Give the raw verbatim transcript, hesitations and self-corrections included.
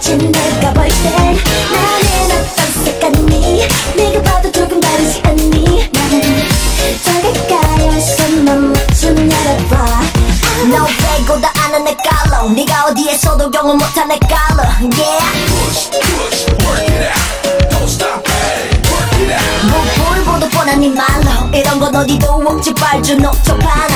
비친 내가 볼 땐 나는 어떤 색깔이니 네가 봐도 조금 다르지 않니 나는 더 가까이 와서 맘 좀 열어봐 너 빼고 다 아는 내 깔로 네가 어디에서도 경험 못한 내 깔로 yeah Push, push, work it out Don't stop, hey, work it out 뭐 볼보도 뻔한 네 말로 이런 건 어디도 없지 빨주 녹초판